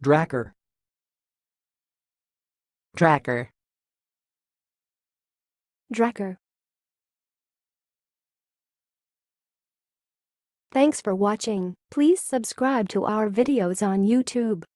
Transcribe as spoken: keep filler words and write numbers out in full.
drakkar, drakkar, drakkar. Thanks for watching. Please subscribe to our videos on YouTube.